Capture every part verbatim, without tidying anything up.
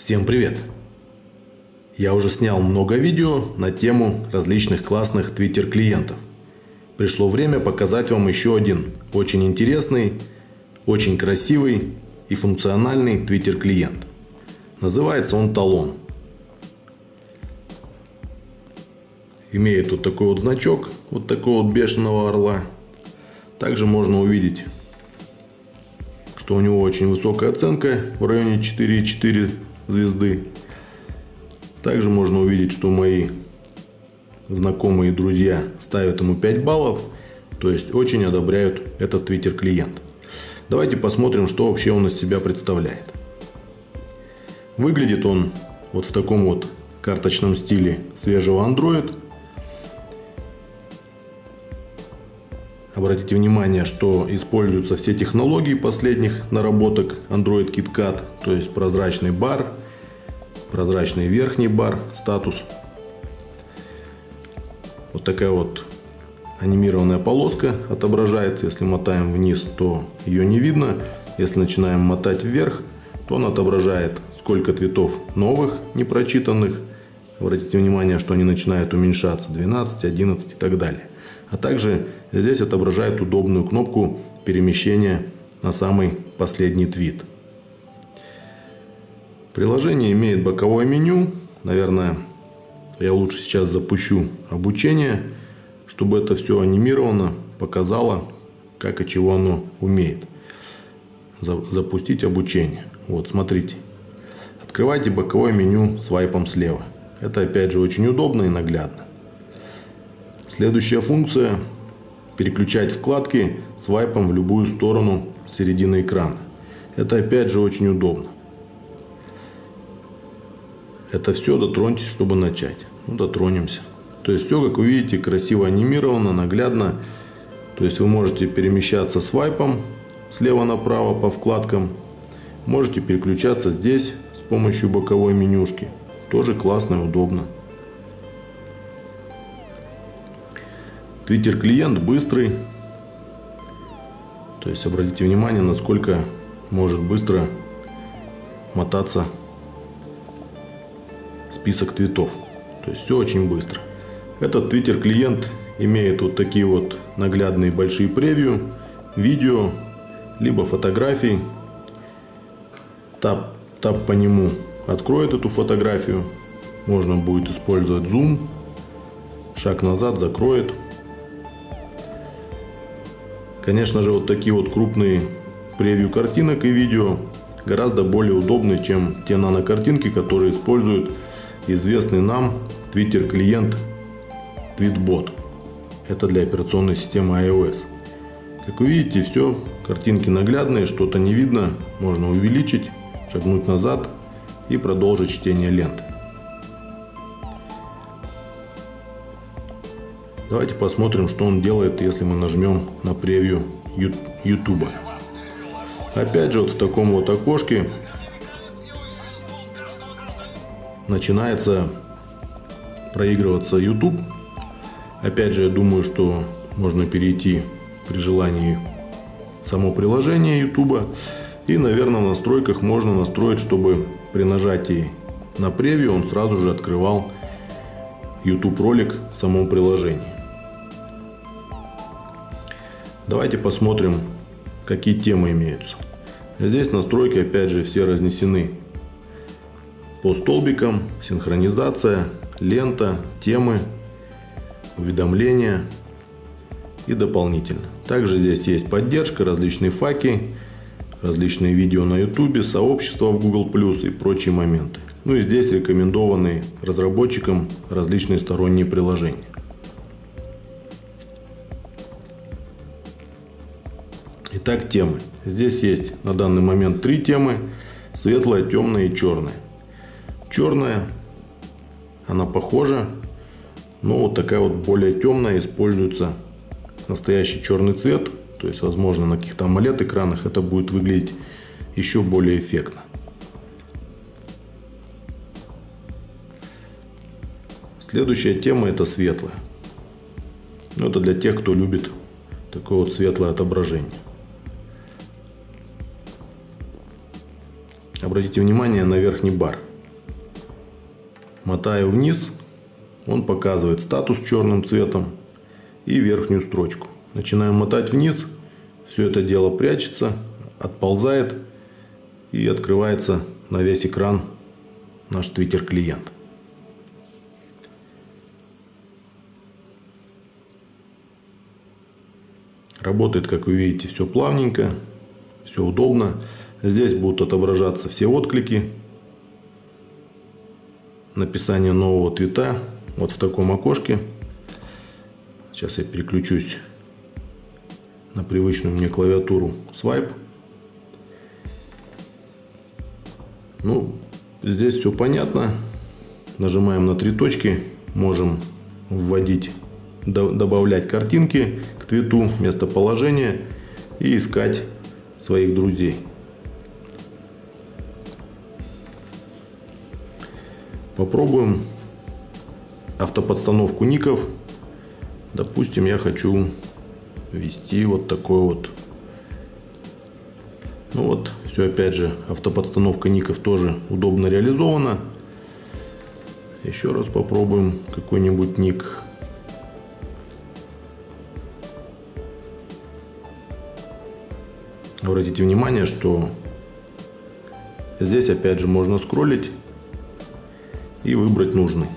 Всем привет! Я уже снял много видео на тему различных классных Twitter клиентов. Пришло время показать вам еще один очень интересный, очень красивый и функциональный Twitter клиент. Называется он Talon. Имеет вот такой вот значок, вот такого вот бешеного орла. Также можно увидеть, что у него очень высокая оценка в районе четыре и четыре звезды. Также можно увидеть, что мои знакомые и друзья ставят ему пять баллов, то есть очень одобряют этот Twitter клиент. Давайте посмотрим, что вообще он из себя представляет. Выглядит он вот в таком вот карточном стиле свежего Android. Обратите внимание, что используются все технологии последних наработок Android KitKat, то есть прозрачный бар, прозрачный верхний бар, статус. Вот такая вот анимированная полоска отображается. Если мотаем вниз, то ее не видно. Если начинаем мотать вверх, то он отображает, сколько цветов новых, непрочитанных. Обратите внимание, что они начинают уменьшаться: двенадцать, одиннадцать и так далее. А также здесь отображает удобную кнопку перемещения на самый последний твит. Приложение имеет боковое меню. Наверное, я лучше сейчас запущу обучение, чтобы это все анимировано показало, как и чего оно умеет. Запустить обучение. Вот, смотрите. Открывайте боковое меню свайпом слева. Это опять же очень удобно и наглядно. Следующая функция — переключать вкладки свайпом в любую сторону середины экрана. Это опять же очень удобно. Это все дотроньтесь, чтобы начать. Ну, дотронемся. То есть все, как вы видите, красиво анимировано, наглядно. То есть вы можете перемещаться свайпом слева направо по вкладкам. Можете переключаться здесь с помощью боковой менюшки. Тоже классно и удобно. Twitter клиент быстрый. То есть обратите внимание, насколько может быстро мотаться список твитов. То есть все очень быстро. Этот Twitter клиент имеет вот такие вот наглядные большие превью, видео, либо фотографии. Тап, тап по нему откроет эту фотографию. Можно будет использовать зум. Шаг назад закроет. Конечно же, вот такие вот крупные превью картинок и видео гораздо более удобны, чем те нанокартинки, которые используют известный нам Twitter клиент Tweetbot. Это для операционной системы iOS. Как вы видите, все, картинки наглядные, что-то не видно, можно увеличить, шагнуть назад и продолжить чтение ленты. Давайте посмотрим, что он делает, если мы нажмем на превью YouTube. Опять же, вот в таком вот окошке начинается проигрываться YouTube. Опять же, я думаю, что можно перейти при желании в само приложение YouTube. И, наверное, в настройках можно настроить, чтобы при нажатии на превью он сразу же открывал YouTube ролик в самом приложении. Давайте посмотрим, какие темы имеются. Здесь настройки опять же все разнесены по столбикам: синхронизация, лента, темы, уведомления и дополнительно. Также здесь есть поддержка, различные факи, различные видео на YouTube, сообщества в Google плюс и прочие моменты. Ну и здесь рекомендованные разработчикам различные сторонние приложения. Итак, темы. Здесь есть на данный момент три темы: светлая, темная и черная. Черная, она похожа, но вот такая вот более темная, используется настоящий черный цвет. То есть, возможно, на каких-то AMOLED экранах это будет выглядеть еще более эффектно. Следующая тема — это светлая. Ну, это для тех, кто любит такое вот светлое отображение. Обратите внимание на верхний бар. мотаю вниз, он показывает статус черным цветом и верхнюю строчку. Начинаем мотать вниз, все это дело прячется, отползает и открывается на весь экран наш Twitter клиент. Работает, как вы видите, все плавненько, все удобно. Здесь будут отображаться все отклики, написание нового твита вот в таком окошке. Сейчас я переключусь на привычную мне клавиатуру Swipe. Ну, здесь все понятно. Нажимаем на три точки, можем вводить, добавлять картинки к твиту, местоположение и искать своих друзей. Попробуем автоподстановку ников. Допустим, я хочу ввести вот такой вот. Ну вот, все опять же, автоподстановка ников тоже удобно реализована. Еще раз попробуем какой-нибудь ник. Обратите внимание, что здесь опять же можно скроллить и выбрать нужный.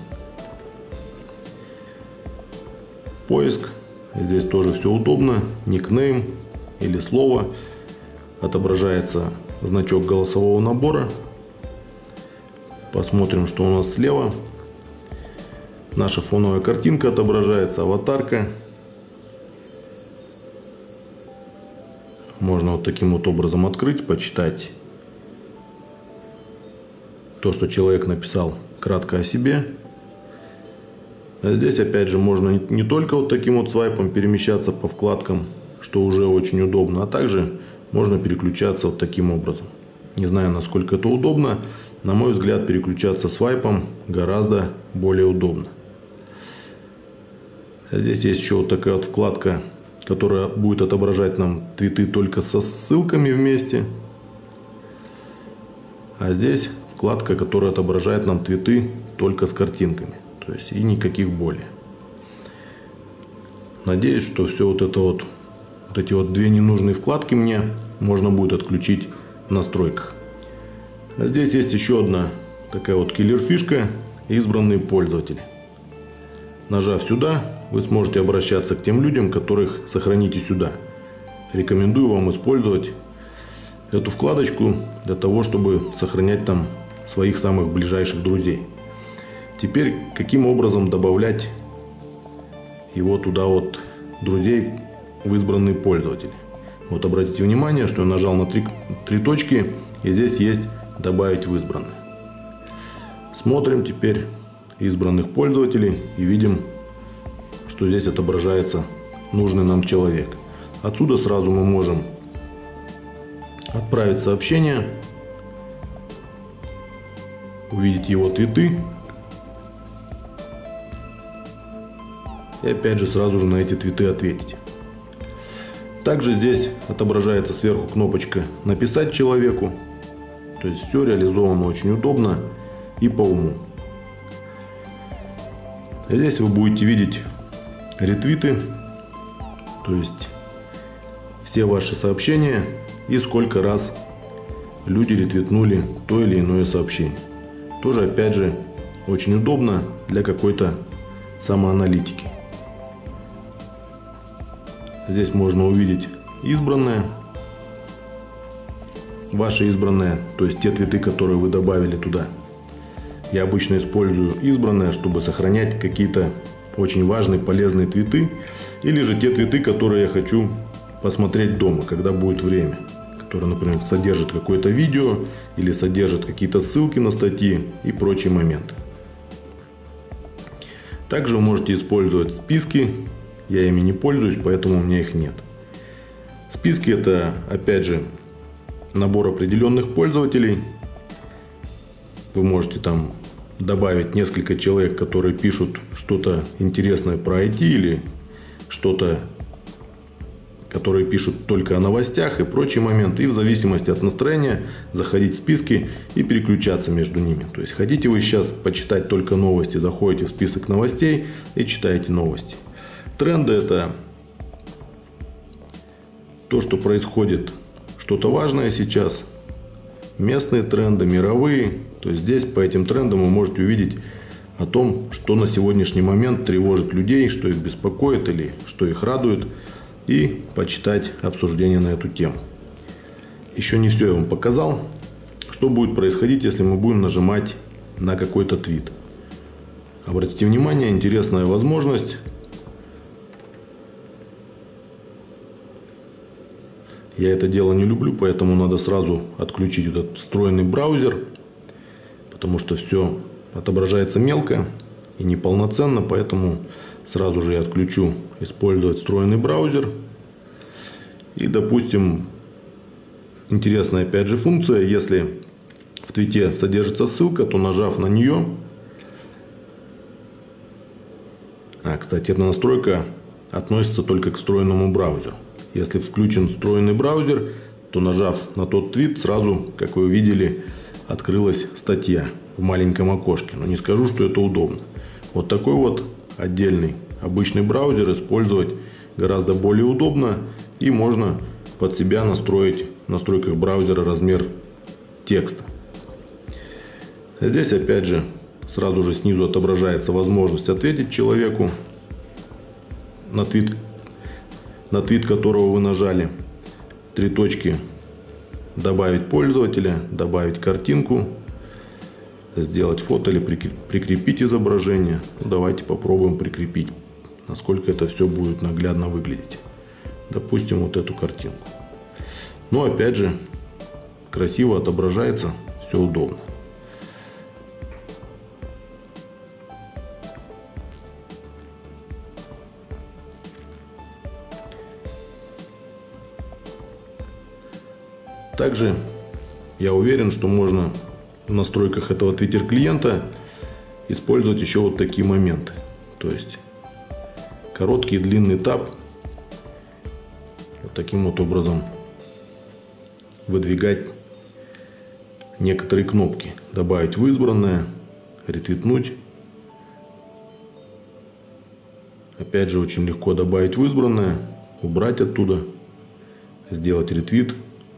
Поиск. Здесь тоже все удобно. Никнейм или слово. Отображается значок голосового набора. Посмотрим, что у нас слева. Наша фоновая картинка отображается, аватарка. Можно вот таким вот образом открыть, почитать то, что человек написал кратко о себе. А здесь опять же можно не только вот таким вот свайпом перемещаться по вкладкам, что уже очень удобно, а также можно переключаться вот таким образом. Не знаю, насколько это удобно. На мой взгляд, переключаться свайпом гораздо более удобно. А здесь есть еще вот такая вот вкладка, которая будет отображать нам твиты только со ссылками вместе. А здесь вкладка, которая отображает нам твиты только с картинками. То есть и никаких более. Надеюсь, что все вот это вот, вот эти вот две ненужные вкладки мне можно будет отключить в настройках. А здесь есть еще одна такая вот киллер-фишка: избранные пользователи. Нажав сюда, вы сможете обращаться к тем людям, которых сохраните сюда. Рекомендую вам использовать эту вкладочку для того, чтобы сохранять там своих самых ближайших друзей. Теперь, каким образом добавлять его туда вот, друзей, в избранные пользователи. Вот обратите внимание, что я нажал на три, три точки, и здесь есть добавить в избранные. Смотрим теперь избранных пользователей и видим, что здесь отображается нужный нам человек. Отсюда сразу мы можем отправить сообщение, увидеть его твиты и опять же сразу же на эти твиты ответить. Также здесь отображается сверху кнопочка «Написать человеку». То есть все реализовано очень удобно и по уму. Здесь вы будете видеть ретвиты, то есть все ваши сообщения и сколько раз люди ретвитнули то или иное сообщение. Тоже опять же очень удобно для какой-то самоаналитики. Здесь можно увидеть избранное, ваши избранные, то есть те твиты, которые вы добавили туда. Я обычно использую избранное, чтобы сохранять какие-то очень важные, полезные твиты, или же те твиты, которые я хочу посмотреть дома, когда будет время, которые, например, содержат какое-то видео или содержат какие-то ссылки на статьи и прочие моменты. Также вы можете использовать списки. Я ими не пользуюсь, поэтому у меня их нет. Списки — это, опять же, набор определенных пользователей. Вы можете там добавить несколько человек, которые пишут что-то интересное про ай ти или что-то которые пишут только о новостях и прочие моменты. И в зависимости от настроения заходить в списки и переключаться между ними. То есть хотите вы сейчас почитать только новости, заходите в список новостей и читаете новости. Тренды — это то, что происходит, что-то важное сейчас. Местные тренды, мировые. То есть здесь по этим трендам вы можете увидеть о том, что на сегодняшний момент тревожит людей, что их беспокоит или что их радует, и почитать обсуждение на эту тему. Еще не все я вам показал. Что будет происходить, если мы будем нажимать на какой-то твит? Обратите внимание, интересная возможность. Я это дело не люблю, поэтому надо сразу отключить этот встроенный браузер, потому что все отображается мелко и неполноценно, поэтому сразу же я отключу использовать встроенный браузер. И, допустим, интересная опять же функция: если в твите содержится ссылка, то, нажав на нее, а, кстати, эта настройка относится только к встроенному браузеру. Если включен встроенный браузер, то, нажав на тот твит, сразу, как вы видели, открылась статья в маленьком окошке. Но не скажу, что это удобно. Вот такой вот отдельный обычный браузер использовать гораздо более удобно, и можно под себя настроить в настройках браузера размер текста. Здесь опять же сразу же снизу отображается возможность ответить человеку на твит, на твит которого вы нажали. Три точки: добавить пользователя, добавить картинку, сделать фото или прикрепить изображение. Ну, давайте попробуем прикрепить, насколько это все будет наглядно выглядеть. Допустим, вот эту картинку. Но опять же, красиво отображается, все удобно. Также я уверен, что можно в настройках этого Twitter клиента использовать еще вот такие моменты. То есть короткий и длинный таб. Вот таким вот образом выдвигать некоторые кнопки. Добавить в избранное, ретвитнуть. Опять же, очень легко добавить в избранное, убрать оттуда, сделать ретвит.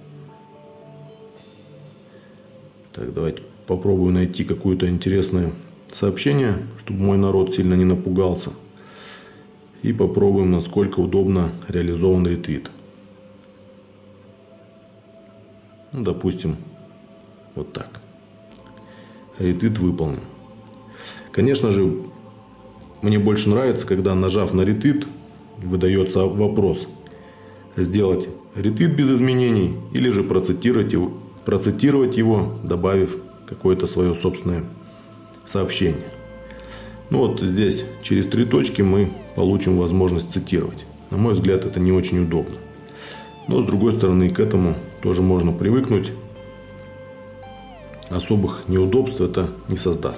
Так, давайте попробую найти какое-то интересное сообщение, чтобы мой народ сильно не напугался. И попробуем, насколько удобно реализован ретвит. Ну, допустим, вот так. Ретвит выполнен. Конечно же, мне больше нравится, когда, нажав на ретвит, выдается вопрос: сделать ретвит без изменений или же процитировать его, процитировать его, добавив какое-то свое собственное сообщение. Ну вот здесь через три точки мы получим возможность цитировать. На мой взгляд, это не очень удобно. Но с другой стороны, к этому тоже можно привыкнуть. Особых неудобств это не создаст.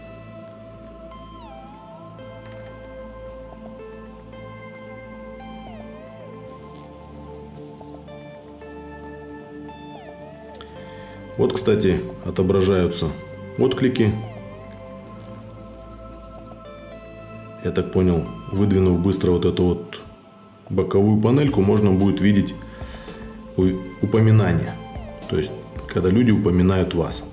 Вот, кстати, отображаются отклики. Я так понял, выдвинув быстро вот эту вот боковую панельку, можно будет видеть упоминания. То есть, когда люди упоминают вас.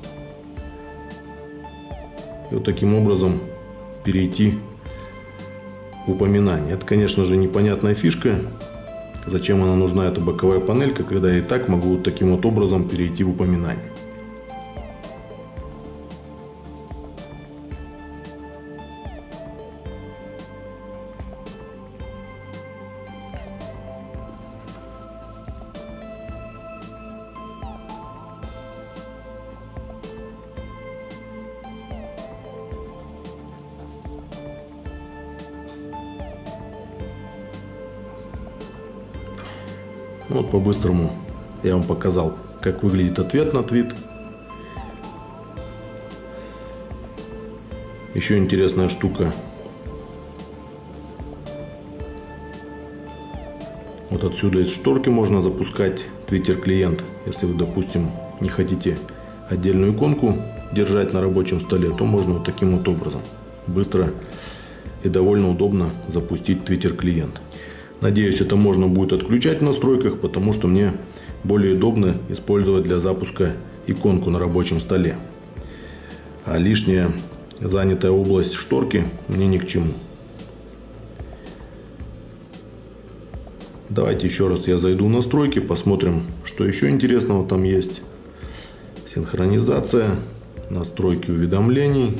И вот таким образом перейти в упоминание. Это, конечно же, непонятная фишка. Зачем она нужна, эта боковая панелька, когда я и так могу вот таким вот образом перейти в упоминание. Вот по-быстрому я вам показал, как выглядит ответ на твит. Еще интересная штука. Вот отсюда из шторки можно запускать Twitter клиент. Если вы, допустим, не хотите отдельную иконку держать на рабочем столе, то можно вот таким вот образом быстро и довольно удобно запустить Twitter клиент. Надеюсь, это можно будет отключать в настройках, потому что мне более удобно использовать для запуска иконку на рабочем столе. А лишняя занятая область шторки мне ни к чему. Давайте еще раз я зайду в настройки, посмотрим, что еще интересного там есть. Синхронизация, настройки уведомлений.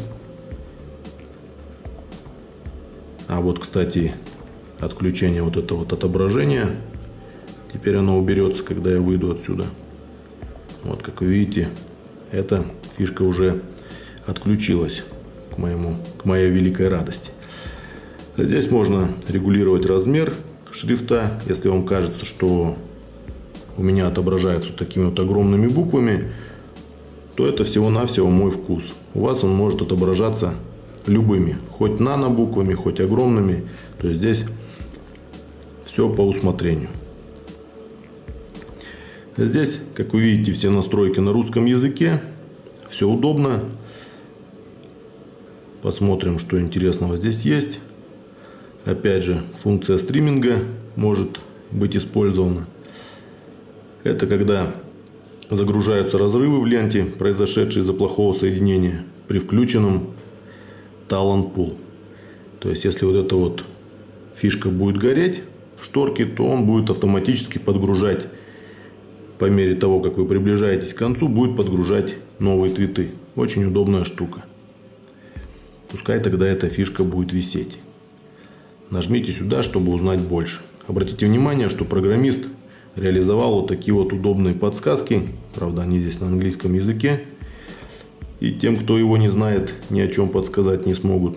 А вот, кстати, отключение вот этого вот отображения. Теперь оно уберется, когда я выйду отсюда. Вот, как вы видите, эта фишка уже отключилась к моему, к моей великой радости. Здесь можно регулировать размер шрифта. Если вам кажется, что у меня отображается вот такими вот огромными буквами, то это всего-навсего мой вкус. У вас он может отображаться любыми, хоть нано-буквами, хоть огромными. То есть здесь все по усмотрению. Здесь, как вы видите, все настройки на русском языке. Все удобно. Посмотрим, что интересного здесь есть. Опять же, функция стриминга может быть использована. Это когда загружаются разрывы в ленте, произошедшие из-за плохого соединения, при включенном Talon Pool. То есть, если вот эта вот фишка будет гореть в шторке, то он будет автоматически подгружать, по мере того, как вы приближаетесь к концу, будет подгружать новые твиты. Очень удобная штука. Пускай тогда эта фишка будет висеть. Нажмите сюда, чтобы узнать больше. Обратите внимание, что программист реализовал вот такие вот удобные подсказки. Правда, они здесь на английском языке. И тем, кто его не знает, ни о чем подсказать не смогут.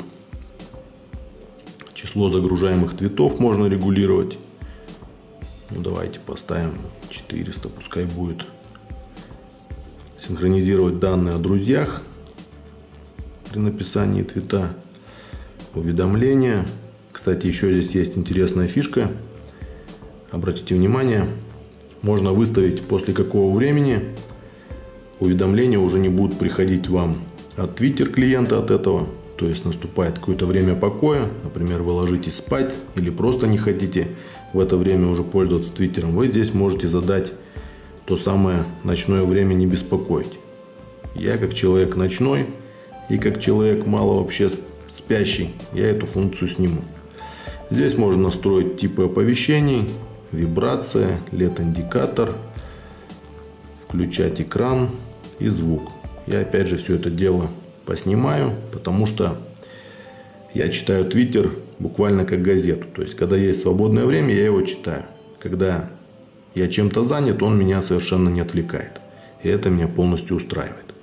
Число загружаемых твитов можно регулировать. Ну, давайте поставим четыреста, пускай будет. Синхронизировать данные о друзьях при написании твита. Уведомления. Кстати, еще здесь есть интересная фишка. Обратите внимание, можно выставить, после какого времени уведомления уже не будут приходить вам от Twitter клиента от этого. То есть наступает какое-то время покоя, например, вы ложитесь спать или просто не хотите в это время уже пользоваться Твиттером. Вы здесь можете задать то самое ночное время не беспокоить. Я как человек ночной и как человек мало вообще спящий, я эту функцию сниму. Здесь можно настроить типы оповещений, вибрация, лет-индикатор, включать экран и звук. Я опять же все это дело поснимаю, потому что я читаю Twitter буквально как газету. То есть, когда есть свободное время, я его читаю. Когда я чем-то занят, он меня совершенно не отвлекает. И это меня полностью устраивает.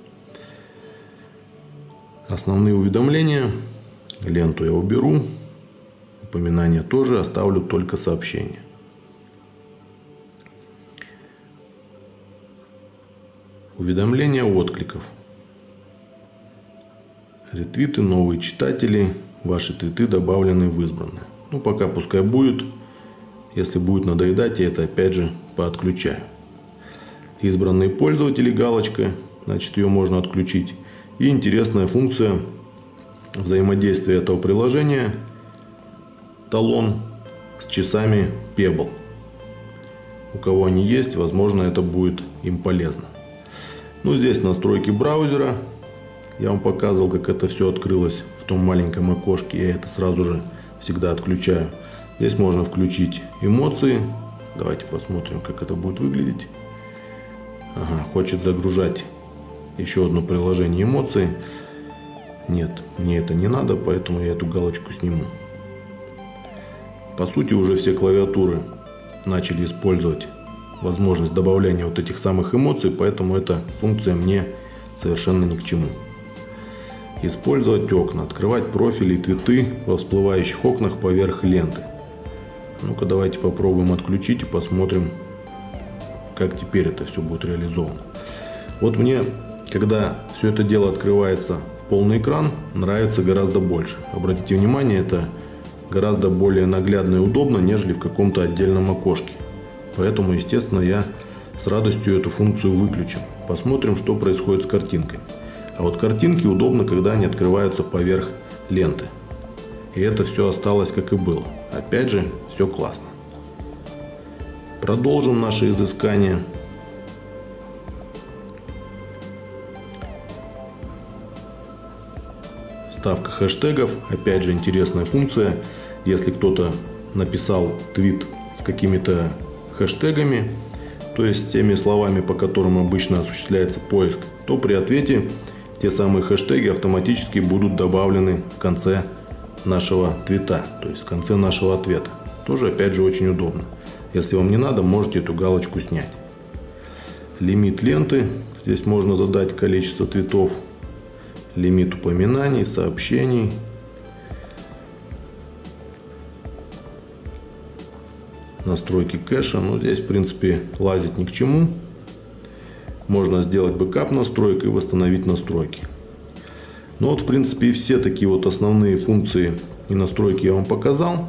Основные уведомления. Ленту я уберу. Упоминания тоже, оставлю только сообщения. Уведомления откликов. Ретвиты, новые читатели. Ваши твиты добавлены в избранные. Ну, пока пускай будет. Если будет надоедать, я это опять же поотключаю. Избранные пользователи, галочка. Значит, ее можно отключить. И интересная функция взаимодействия этого приложения. Talon с часами Pebble. У кого они есть, возможно, это будет им полезно. Ну, здесь настройки браузера. Я вам показывал, как это все открылось в том маленьком окошке. Я это сразу же всегда отключаю. Здесь можно включить эмоции. Давайте посмотрим, как это будет выглядеть. Ага, хочет загружать еще одно приложение эмоции. Нет, мне это не надо, поэтому я эту галочку сниму. По сути, уже все клавиатуры начали использовать возможность добавления вот этих самых эмоций, поэтому эта функция мне совершенно ни к чему. Использовать окна, открывать профили и твиты во всплывающих окнах поверх ленты. Ну-ка, давайте попробуем отключить и посмотрим, как теперь это все будет реализовано. Вот мне, когда все это дело открывается в полный экран, нравится гораздо больше. Обратите внимание, это гораздо более наглядно и удобно, нежели в каком-то отдельном окошке. Поэтому, естественно, я с радостью эту функцию выключил. Посмотрим, что происходит с картинкой. А вот картинки удобно, когда они открываются поверх ленты. И это все осталось, как и было. Опять же, все классно. Продолжим наше изыскание. Вставка хэштегов. Опять же, интересная функция. Если кто-то написал твит с какими-то хэштегами, то есть теми словами, по которым обычно осуществляется поиск, то при ответе те самые хэштеги автоматически будут добавлены в конце нашего твита, то есть в конце нашего ответа. Тоже, опять же, очень удобно. Если вам не надо, можете эту галочку снять. Лимит ленты. Здесь можно задать количество твитов. Лимит упоминаний, сообщений. Настройки кэша. Но здесь, в принципе, лазить ни к чему. Можно сделать бэкап настроек и восстановить настройки. Ну вот, в принципе, и все такие вот основные функции и настройки я вам показал.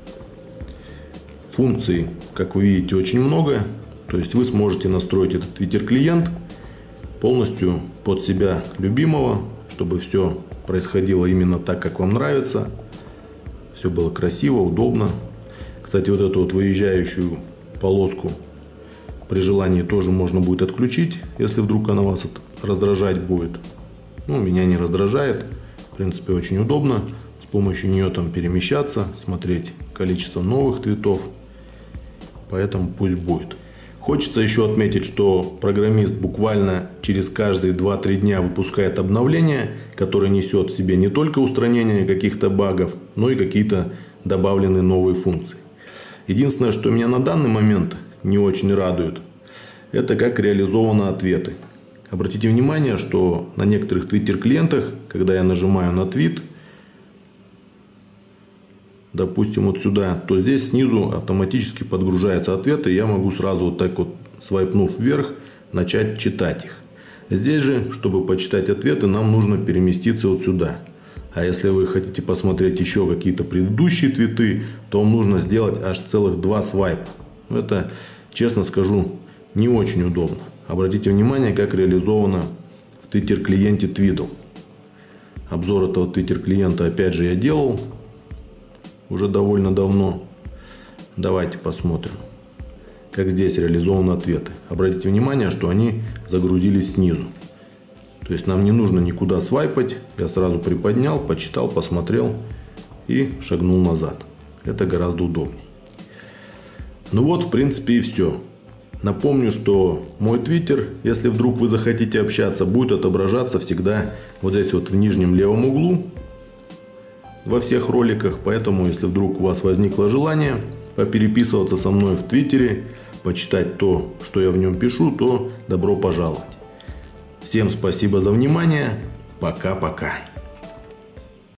Функций, как вы видите, очень много. То есть вы сможете настроить этот Twitter-клиент полностью под себя любимого, чтобы все происходило именно так, как вам нравится. Все было красиво, удобно. Кстати, вот эту вот выезжающую полоску при желании тоже можно будет отключить, если вдруг она вас раздражать будет. Ну, меня не раздражает. В принципе, очень удобно. С помощью нее там перемещаться, смотреть количество новых твитов. Поэтому пусть будет. Хочется еще отметить, что программист буквально через каждые два-три дня выпускает обновление, которое несет в себе не только устранение каких-то багов, но и какие-то добавленные новые функции. Единственное, что меня на данный момент не очень радует, это как реализованы ответы. Обратите внимание, что на некоторых Twitter-клиентах, когда я нажимаю на твит, допустим, вот сюда, то здесь снизу автоматически подгружаются ответы, и я могу сразу вот так вот, свайпнув вверх, начать читать их. Здесь же, чтобы почитать ответы, нам нужно переместиться вот сюда. А если вы хотите посмотреть еще какие-то предыдущие твиты, то вам нужно сделать аж целых два свайпа. Это, честно скажу, не очень удобно. Обратите внимание, как реализовано в Twitter-клиенте Tweedle. Обзор этого Twitter-клиента, опять же, я делал уже довольно давно. Давайте посмотрим, как здесь реализованы ответы. Обратите внимание, что они загрузились снизу. То есть нам не нужно никуда свайпать. Я сразу приподнял, почитал, посмотрел и шагнул назад. Это гораздо удобнее. Ну вот, в принципе, и все. Напомню, что мой твиттер, если вдруг вы захотите общаться, будет отображаться всегда вот здесь вот в нижнем левом углу во всех роликах. Поэтому, если вдруг у вас возникло желание попереписываться со мной в твиттере, почитать то, что я в нем пишу, то добро пожаловать. Всем спасибо за внимание. Пока-пока.